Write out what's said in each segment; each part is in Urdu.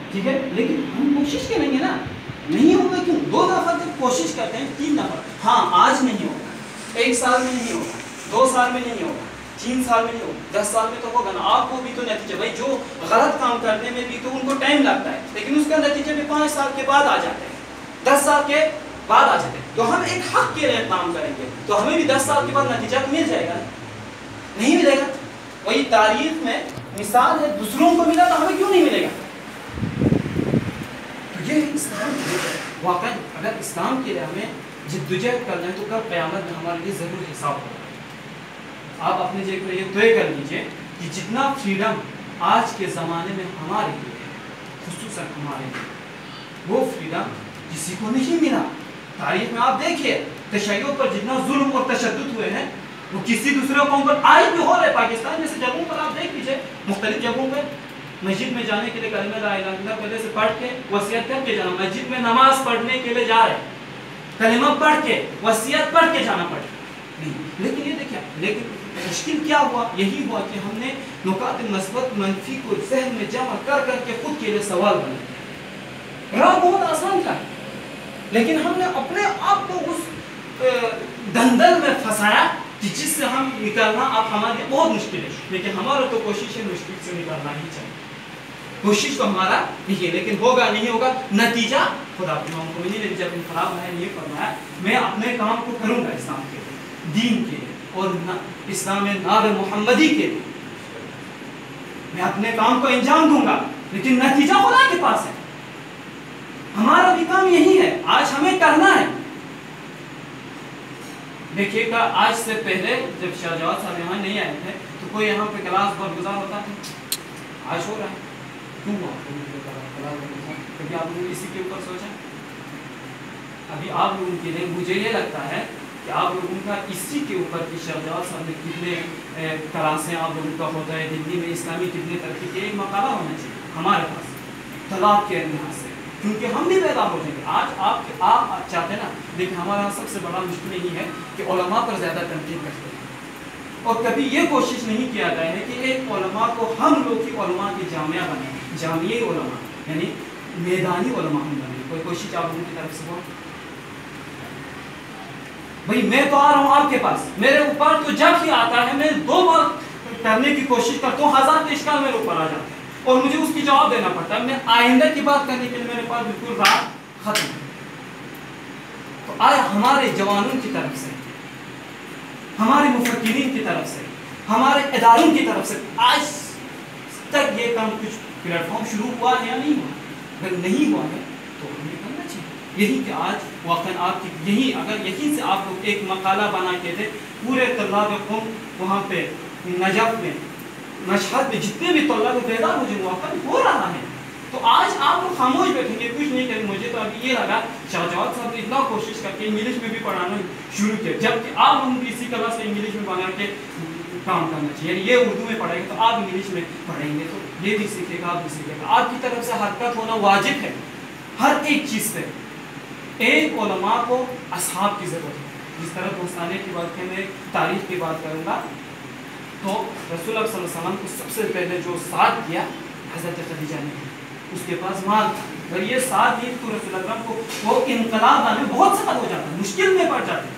ٹھیک ہے، لیکن ہم کوشش کریں گے نا. نہیں ہوگا کیوں؟ 2 دفعہ جب کوشش کرتے ہیں 3 دفعہ، ہاں آج نہیں ہوگا، 1 سال میں نہیں ہوگا، 2 سال میں نہیں ہوگا، 3 سال میں نہیں ہوگا، 10 سال میں تو ہوگا نا. آپ کو بھی تو نتیجہ، بھائی جو غلط کام کرنے میں بھی تو ان کو ٹائم لگتا ہے، لیکن اس کا نتیجہ بھی 5 سال کے بعد آ جاتا ہے، 10 سال کے بعد آ جاتے ہیں. تو ہم ایک حق کے لیے کام کریں گے تو ہمیں بھی 10 سال کے بعد نتیجہ مل جائے گا، نہیں ملے گا. وہی تاریخ میں مثال ہے، دوسروں کو ملا تو ہمیں کیوں نہیں ملے گا؟ تو یہ اسلام واقعا اگر اسلام کے لیے ہمیں جدوجہد کرنا ہے تو کل قیامت میں ہمارے لیے ضرور حساب ہوگا. آپ اپنے جگہ پر یہ طے کر لیجئے کہ جتنا فریڈم آج کے زمانے میں ہمارے لیے خصوصاً ہمارے لیے، وہ فریڈم کسی کو نہیں ملا. تاریخ میں آپ دیکھیے تشیع پر جتنا ظلم اور تشدد ہوئے ہیں وہ کسی دوسرے قوم پر آج بھی ہو رہے. پاکستان جیسے جگہوں پر آپ دیکھ لیجیے، مختلف جگہوں پہ مسجد میں جانے کے لیے کلمہ لا الہ الا اللہ پہلے سے پڑھ کے وصیت کر کے جانا، مسجد میں نماز پڑھنے کے لیے جا رہے کلمہ پڑھ کے وصیت پڑھ کے جانا پڑے نہیں. لیکن یہ دیکھیں، لیکن مشکل کیا ہوا؟ یہی ہوا کہ ہم نے نکات مثبت منفی کو ذہن میں جمع کر کر کے خود کے لیے سوال بنایا. راہ بہت آسان تھا لیکن ہم نے اپنے آپ کو اس دندل میں پھنسایا کہ جس سے ہم نکلنا اب ہمارے لیے بہت مشکل ہے. لیکن ہمارا تو کوشش ہے مشکل سے نکلنا ہی چاہیے. کوشش تو ہمارا نہیں ہے، لیکن ہوگا نہیں ہوگا نتیجہ خدا اپنے مومنین نے جب انقلاب ہے یہ فرمایا میں اپنے کام کو کروں گا اسلام کے لیے، دین کے لیے اور اسلام ناب محمدی کے لیے میں اپنے کام کو انجام دوں گا، لیکن نتیجہ خدا کے پاس ہے. ہمارا بھی کام یہی ہے، آج ہمیں کرنا ہے. دیکھیے گا آج سے پہلے جب شاہ جواد صاحب یہاں نہیں آئے تھے تو کوئی یہاں پہ کلاس برگزار ہوتا تھا؟ آج ہو رہا ہے. کیوں ہوا؟ کبھی آپ لوگ اسی کے اوپر سوچا؟ ابھی آپ لوگوں کے لیے مجھے یہ لگتا ہے کہ آپ لوگوں کا اسی کے اوپر کہ شاہ جواد صاحب نے کتنے کلاسیں آپ لوگوں کا ہوتا ہے، دلی میں اسلامی کتنے ترقی کے، ایک مقالہ ہونا چاہیے ہمارے پاس طلاق کے لحاظ سے، کیونکہ ہم بھی پیدا ہو جائیں گے. آج آپ چاہتے ہیں نا، لیکن ہمارا سب سے بڑا مشکل یہی ہے کہ علماء پر زیادہ تنقید کرتے ہیں اور کبھی یہ کوشش نہیں کیا گیا ہے کہ ایک علماء کو ہم لوگ کی علماء کی جامعہ بنائیں، جامعی علماء یعنی میدانی علماء ہم بنائیں. کوئی کوشش آپ لوگوں کی طرف سے ہو؟ بھائی میں تو آ رہا ہوں آپ کے پاس، میرے اوپر تو جب ہی آتا ہے میں 2 بار کرنے کی کوشش کرتا ہوں، 1000 کے اشکال میرے اوپر آ جاتے ہیں اور مجھے اس کی جواب دینا پڑتا ہے. میں آئندہ کی بات کرنے کے لیے میرے پاس بالکل رات ختم ہے. تو آیا ہمارے جوانوں کی طرف سے، ہمارے مفکرین کی طرف سے، ہمارے اداروں کی طرف سے آج تک یہ کام کچھ پلیٹ فارم شروع ہوا ہے یا نہیں ہوا؟ اگر نہیں ہوا ہے تو ہمیں کرنا چاہیے. یہی کہ آج واقعا آپ کی یہی اگر یہی سے آپ لوگ ایک مقالہ بنا کے تھے پورے طلاب قوم وہاں پہ نجف میں مشہد میں جتنے بھی طلاب بیدار ہو جائیں، واقعا ہو رہا ہے. تو آج آپ لوگ خاموش بیٹھیں گے، کچھ نہیں کریں. مجھے تو ابھی یہ لگا شاہ جواد صاحب نے اتنا کوشش کر کے انگلش میں بھی پڑھانا شروع کیا، جبکہ آپ ہم بھی اسی کلاس سے انگلش میں بنا کے کام کرنا چاہیے. یعنی یہ اردو میں پڑھیں گے تو آپ انگلش میں پڑھیں گے تو یہ بھی سیکھے گا، آپ بھی سیکھے گا. آپ کی طرف سے حرکت ہونا واجب ہے ہر ایک چیز پہ. ایک علماء کو اصحاب کی ضرورت ہے. جس طرح دوستانے کی بات کہ میں تاریخ کی بات کروں گا تو رسول اللہ صلی اللہ علیہ وسلم کو سب سے پہلے جو ساتھ دیا حضرت خدیجہ نے، اس کے پاس مال تھا. اگر یہ ساتھ دی تو رسول اللہ کو وہ انقلاب آنے بہت سخت ہو جاتا، مشکل میں پڑ جاتے.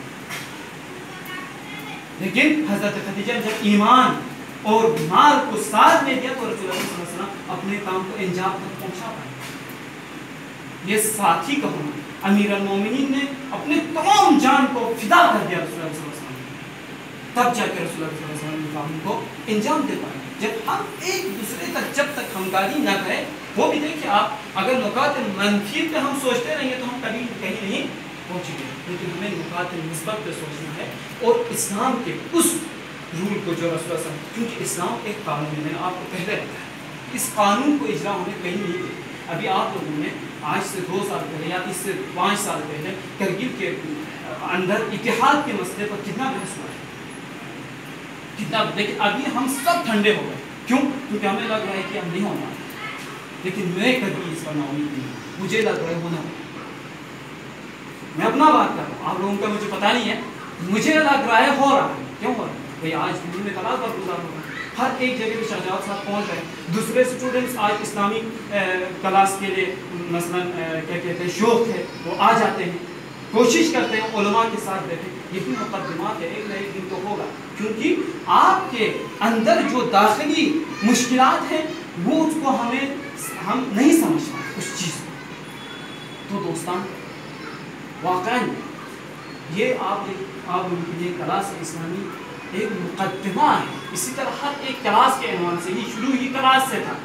لیکن حضرت خدیجہ جب ایمان اور مال کو ساتھ میں دیا تو رسول اللہ صلی اللہ علیہ وسلم اپنے کام کو انجام تک پہنچا پائے. یہ ساتھی کا ہونا. امیر المومنین نے اپنے تمام جان کو فدا کر دیا رسول اللہ صلی اللہ علیہ وسلم، تب جا کے رسول اللہ صلی اللہ علیہ وسلم کام کو انجام دے پائے. جب ہم ایک دوسرے تک جب تک ہمکاری نہ کریں، وہ بھی دیکھیں آپ اگر نکات منفی پہ ہم سوچتے رہیں گے تو ہم کبھی کہیں نہیں پہنچیں گے. لیکن ہمیں نکات مثبت پہ سوچنا ہے اور اسلام کے اس رول کو جو رسول اللہ صلی اللہ علیہ وسلم، کیونکہ اسلام ایک قانون ہے، میں نے آپ کو پہلے بتایا، اس قانون کو اجرا ہونے کہیں نہیں دے. ابھی آپ لوگوں نے آج سے 2 سال پہلے یا اس سے 5 سال پہلے کرگل کے اندر اتحاد کے مسئلے پر کتنا بحث ہوا ہے، کتنا. لیکن ابھی ہم سب ٹھنڈے ہو گئے. کیوں؟ کیونکہ ہمیں لگ رہا ہے کہ ہم نہیں ہونا. لیکن میں کبھی اس پر نا امید نہیں ہوں. مجھے لگ رہا ہے ہونا. میں اپنا بات کر رہا ہوں، آپ لوگوں کا مجھے پتا نہیں ہے. مجھے لگ رہا ہے ہو رہا ہے. کیوں ہو رہا ہے؟ بھائی آج دلی میں طلاق پر گزار ہو رہا ہے. ہر ایک جگہ پہ شہزاد صاحب پہنچ رہے ہیں. دوسرے اسٹوڈنٹس آج اسلامی کلاس کے لیے مثلاً کیا کہتے ہیں شوق ہے وہ آ جاتے ہیں, کوشش کرتے ہیں علماء کے ساتھ بیٹھیں. یہی مقدمات ہے, ایک نہ ایک دن تو ہوگا, کیونکہ آپ کے اندر جو داخلی مشکلات ہیں وہ اس کو ہم نہیں سمجھ پائے اس چیز کو. تو دوستان واقعاً یہ آپ لوگوں کے لیے کلاس اسلامی ایک مقدمہ ہے. اسی طرح ہر ایک کلاس کے عنوان سے ہی شروع ہی کلاس سے تھا,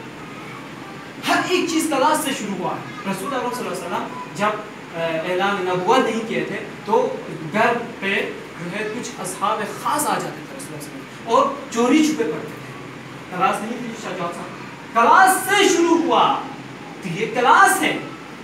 ہر ایک چیز کلاس سے شروع ہوا ہے. رسول اللہ صلی اللہ علیہ وسلم جب اعلان نبوت نہیں کیے تھے تو گھر پہ جو ہے کچھ اصحاب خاص آ جاتے تھے رسول اللہ صلی اللہ علیہ وسلم اور چوری چھپے پڑھتے تھے. کلاس نہیں تھی شہزاد صاحب, کلاس سے شروع ہوا. تو یہ کلاس ہے.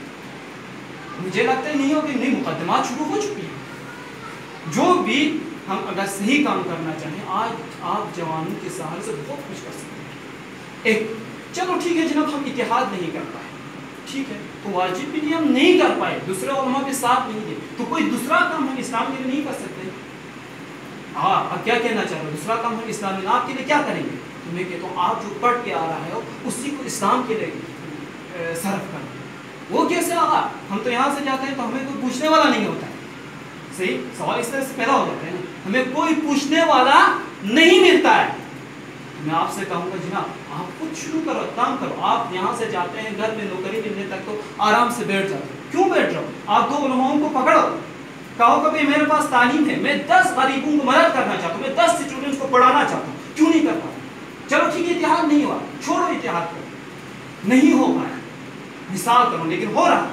مجھے لگتا ہے نہیں ہوگی, نہیں, مقدمات شروع ہو چکی ہیں. جو بھی ہم اگر صحیح کام کرنا چاہیں آج آپ جوانوں کے سہارے سے بہت کچھ کر سکتے ہیں. ایک چلو ٹھیک ہے جناب, ہم اتحاد نہیں کر پائے, ٹھیک ہے, تو واجب بھی نہیں, ہم نہیں کر پائے, دوسرے علماء کے ساتھ نہیں دے, تو کوئی دوسرا کام ہم اسلام کے لیے نہیں کر سکتے. ہاں, اب کیا کہنا چاہ رہے ہو, دوسرا کام ہم اسلام میں آپ کے لیے کیا کریں گے؟ تو میں کہتا ہوں آپ جو پڑھ کے آ رہا ہے اسی کو اسلام کے لیے صرف کریں. وہ کیسے آگا؟ ہم تو یہاں سے جاتے ہیں تو ہمیں کوئی پوچھنے والا نہیں ہوتا ہے. صحیح سوال اس طرح سے پیدا ہو جاتا ہے نا, ہمیں کوئی پوچھنے والا نہیں ملتا ہے. میں آپ سے کہوں گا جناب آپ خود شروع کرو, کام کرو. آپ یہاں سے جاتے ہیں گھر میں نوکری ملنے تک تو آرام سے بیٹھ جاتے ہیں. کیوں بیٹھ رہو؟ آپ 2 علماؤں کو پکڑو, کہو کہ میرے پاس تعلیم ہے, میں 10 غریبوں کو مدد کرنا چاہتا ہوں, میں 10 اسٹوڈنٹس کو پڑھانا چاہتا ہوں, کیوں نہیں کر پاتا؟ چلو ٹھیک ہے, اتحاد نہیں ہوا, چھوڑو اتحاد کو, نہیں ہو پایا, مثال کرو, لیکن ہو رہا ہے.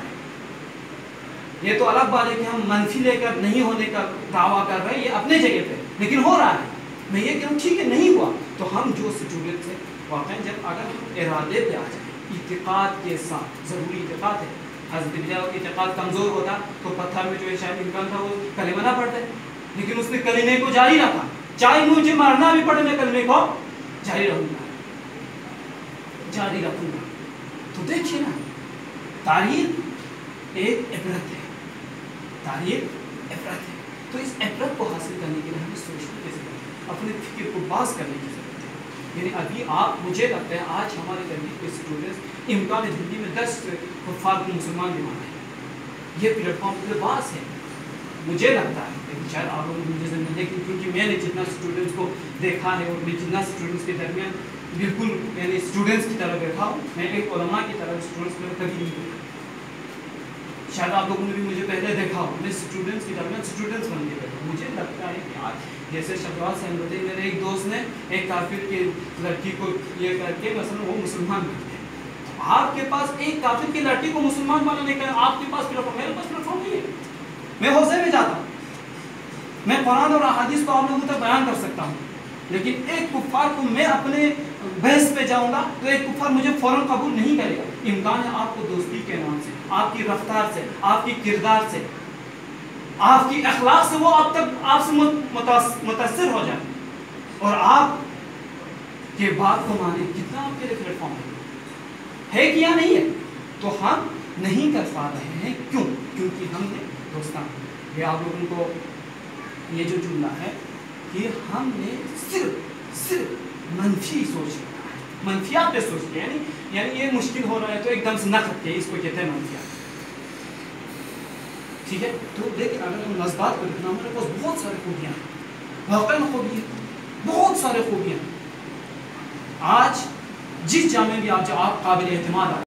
یہ تو الگ بات ہے کہ ہم منفی لے کر نہیں ہونے کا دعویٰ کر رہے ہیں, یہ اپنے جگہ پہ, لیکن ہو رہا ہے. میں یہ کہوں ٹھیک ہے نہیں ہوا, تو ہم جو اسٹوڈنٹس ہیں واقعی جب اگر ہم ارادے پہ آ جائیں اعتقاد کے ساتھ, ضروری اعتقاد ہے. حضرت بلال کا اعتقاد کمزور ہوتا تو پتھر میں جو ہے شاید امکان تھا وہ کلمہ نہ پڑھتے, لیکن اس نے کلمے کو جاری رکھا. چاہے مجھے مارنا بھی پڑے میں کلمے کو جاری رکھوں گا, جاری رکھوں گا. تو دیکھیے نا, تاریخ ایک عبرت ہے, تاریخ عبرت ہے. تو اس عبرت کو حاصل کرنے کے لیے ہمیں سوچنے کی ضرورت ہے, اپنے فکر کو باز کرنے کی ضرورت ہے. یعنی ابھی آپ, مجھے لگتا ہے آج ہمارے تحریک کے اسٹوڈنٹس امکان زندگی میں 10 کفار کو مسلمان بھی مانے ہیں. یہ پلیٹ فارم پہ باس ہے, مجھے لگتا ہے, لیکن شاید آپ لوگوں نے مجھے زمین, لیکن کیونکہ میں نے جتنا اسٹوڈنٹس کو دیکھا ہے اور میں جتنا اسٹوڈنٹس کے درمیان بالکل میں نے اسٹوڈنٹس کی طرح بیٹھا ہوں, میں ایک علماء کی طرح اسٹوڈنٹس میں کبھی نہیں بیٹھا. شاید آپ لوگوں نے بھی مجھے پہلے دیکھا ہو, میں اسٹوڈنٹس کے درمیان اسٹوڈنٹس بن کے بیٹھا. مجھے لگتا ہے کہ آج جیسے شہباز صاحب بتائیے, میرے ایک دوست نے ایک کافر کی لڑکی کو یہ کر کے مثلا وہ مسلمان بن گئے. آپ کے پاس ایک کافر کی لڑکی کو مسلمان بنانے کا, آپ کے پاس پلیٹ فارم, میرے پاس پلیٹ فارم نہیں ہے. میں حوضے میں جاتا ہوں, میں قرآن اور احادیث کو آپ لوگوں تک بیان کر سکتا ہوں, لیکن ایک کفار کو میں اپنے بحث پہ جاؤں گا تو ایک کفار مجھے فوراً قبول نہیں کرے گا. امکان ہے آپ کو دوستی کے نام سے, آپ کی رفتار سے, آپ کی کردار سے, آپ کی اخلاق سے وہ اب تک آپ سے متاثر ہو جائے اور آپ کے بات کو مانے. کتنا آپ کے لیے پلیٹ فارم ہے کہ یا نہیں ہے؟ تو ہم نہیں کر پا رہے ہیں. کیوں؟ کیونکہ ہم نے دوستان, یہ آپ لوگوں کو یہ جو جملہ ہے کہ ہم نے صرف منفی سوچ رہا ہے, منفیات پہ سوچ کے, یعنی یہ مشکل ہو رہا ہے تو ایک دم سے نہ کرتے, اس کو کہتے ہیں منفیات. ٹھیک ہے, تو لیکن اگر ہم نسبات کو دیکھنا, ہمارے پاس بہت سارے خوبیاں ہیں, واقعی خوبیاں, بہت سارے خوبیاں. آج جس جامعے بھی آپ قابل اعتماد